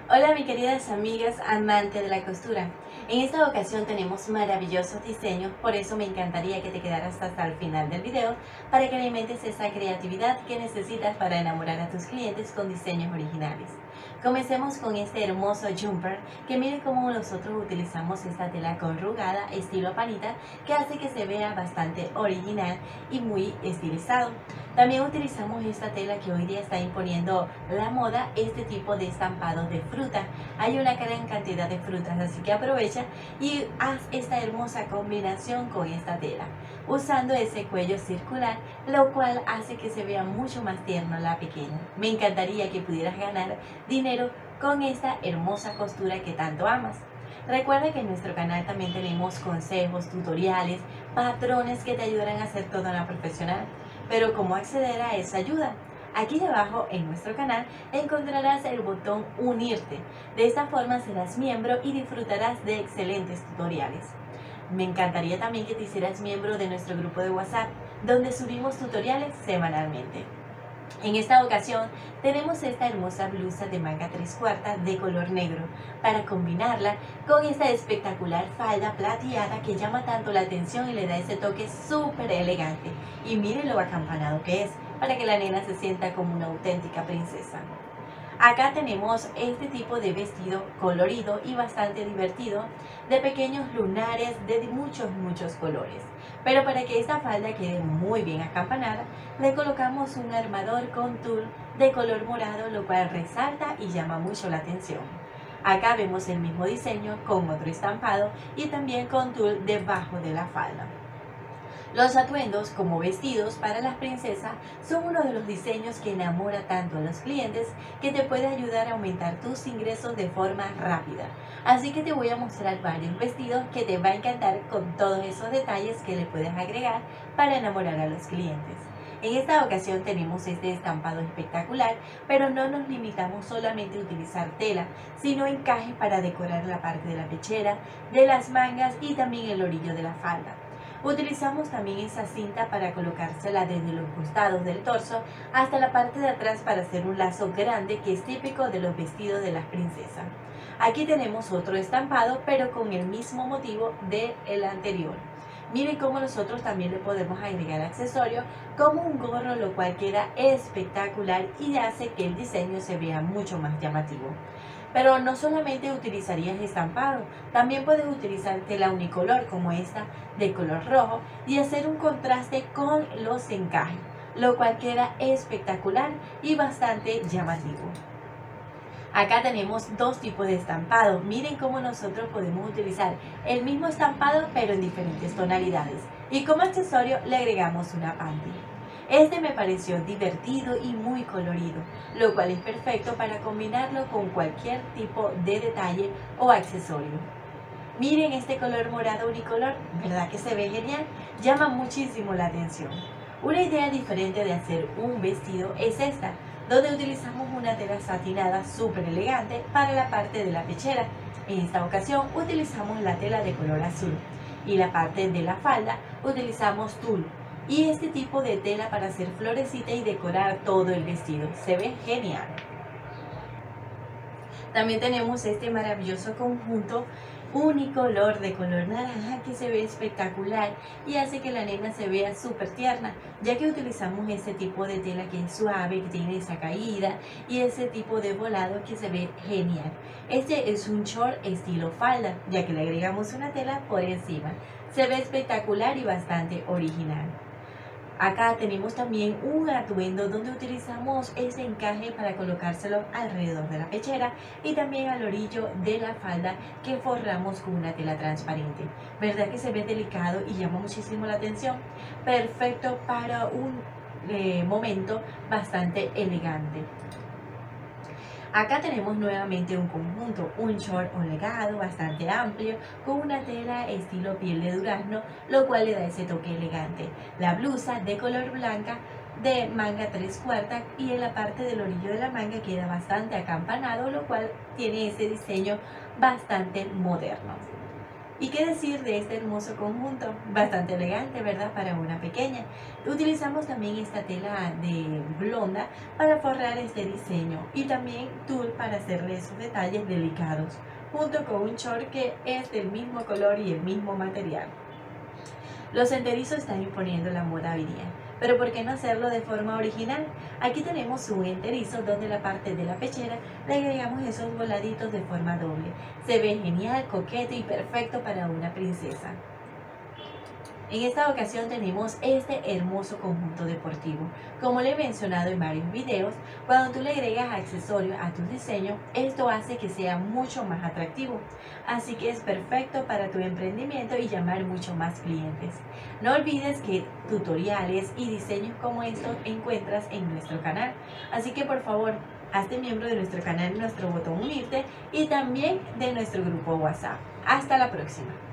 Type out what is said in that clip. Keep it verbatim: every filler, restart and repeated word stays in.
Hola mis queridas amigas amantes de la costura. En esta ocasión tenemos maravillosos diseños, por eso me encantaría que te quedaras hasta el final del video para que alimentes esa creatividad que necesitas para enamorar a tus clientes con diseños originales. Comencemos con este hermoso jumper que miren cómo nosotros utilizamos esta tela corrugada estilo panita que hace que se vea bastante original y muy estilizado. También utilizamos esta tela que hoy día está imponiendo la moda, este tipo de estampados de fruta. Hay una gran cantidad de frutas, así que aprovecha y haz esta hermosa combinación con esta tela, usando ese cuello circular, lo cual hace que se vea mucho más tierno la pequeña. Me encantaría que pudieras ganar dinero con esta hermosa costura que tanto amas. Recuerda que en nuestro canal también tenemos consejos, tutoriales, patrones que te ayudarán a hacer todo una profesional. Pero ¿cómo acceder a esa ayuda? Aquí debajo en nuestro canal encontrarás el botón unirte. De esta forma serás miembro y disfrutarás de excelentes tutoriales. Me encantaría también que te hicieras miembro de nuestro grupo de WhatsApp, donde subimos tutoriales semanalmente. En esta ocasión tenemos esta hermosa blusa de manga tres cuartas de color negro para combinarla con esta espectacular falda plateada que llama tanto la atención y le da ese toque súper elegante. Y miren lo acampanado que es, para que la nena se sienta como una auténtica princesa. Acá tenemos este tipo de vestido colorido y bastante divertido, de pequeños lunares de muchos muchos colores. Pero para que esta falda quede muy bien acampanada, le colocamos un armador con tul de color morado, lo cual resalta y llama mucho la atención. Acá vemos el mismo diseño con otro estampado y también con tul debajo de la falda. Los atuendos como vestidos para las princesas son uno de los diseños que enamora tanto a los clientes que te puede ayudar a aumentar tus ingresos de forma rápida. Así que te voy a mostrar varios vestidos que te va a encantar con todos esos detalles que le puedes agregar para enamorar a los clientes. En esta ocasión tenemos este estampado espectacular, pero no nos limitamos solamente a utilizar tela, sino encajes para decorar la parte de la pechera, de las mangas y también el orillo de la falda. Utilizamos también esa cinta para colocársela desde los costados del torso hasta la parte de atrás para hacer un lazo grande que es típico de los vestidos de las princesas. Aquí tenemos otro estampado pero con el mismo motivo del anterior. Miren cómo nosotros también le podemos agregar accesorios como un gorro, lo cual queda espectacular y hace que el diseño se vea mucho más llamativo. Pero no solamente utilizarías estampado, también puedes utilizar tela unicolor como esta de color rojo y hacer un contraste con los encajes, lo cual queda espectacular y bastante llamativo. Acá tenemos dos tipos de estampado. Miren cómo nosotros podemos utilizar el mismo estampado pero en diferentes tonalidades. Y como accesorio le agregamos una panty. Este me pareció divertido y muy colorido, lo cual es perfecto para combinarlo con cualquier tipo de detalle o accesorio. Miren este color morado unicolor, ¿verdad que se ve genial? Llama muchísimo la atención. Una idea diferente de hacer un vestido es esta, donde utilizamos una tela satinada súper elegante para la parte de la pechera. En esta ocasión utilizamos la tela de color azul y la parte de la falda utilizamos tul. Y este tipo de tela para hacer florecita y decorar todo el vestido. Se ve genial. También tenemos este maravilloso conjunto unicolor de color naranja que se ve espectacular y hace que la nena se vea súper tierna, ya que utilizamos este tipo de tela que es suave, que tiene esa caída y ese tipo de volado que se ve genial. Este es un short estilo falda, ya que le agregamos una tela por encima. Se ve espectacular y bastante original. Acá tenemos también un atuendo donde utilizamos ese encaje para colocárselo alrededor de la pechera y también al orillo de la falda que forramos con una tela transparente. ¿Verdad que se ve delicado y llama muchísimo la atención? Perfecto para un eh, momento bastante elegante. Acá tenemos nuevamente un conjunto, un short holgado bastante amplio con una tela estilo piel de durazno, lo cual le da ese toque elegante. La blusa de color blanca de manga tres cuartas y en la parte del orillo de la manga queda bastante acampanado, lo cual tiene ese diseño bastante moderno. ¿Y qué decir de este hermoso conjunto? Bastante elegante, ¿verdad? Para una pequeña. Utilizamos también esta tela de blonda para forrar este diseño y también tul para hacerle esos detalles delicados, junto con un short que es del mismo color y el mismo material. Los enterizos están imponiendo la moda hoy día, pero ¿por qué no hacerlo de forma original? Aquí tenemos un enterizo donde la parte de la pechera le agregamos esos voladitos de forma doble. Se ve genial, coqueto y perfecto para una princesa. En esta ocasión tenemos este hermoso conjunto deportivo. Como le he mencionado en varios videos, cuando tú le agregas accesorios a tu diseño, esto hace que sea mucho más atractivo. Así que es perfecto para tu emprendimiento y llamar mucho más clientes. No olvides que tutoriales y diseños como estos encuentras en nuestro canal. Así que por favor, hazte miembro de nuestro canal, nuestro botón unirte y también de nuestro grupo WhatsApp. Hasta la próxima.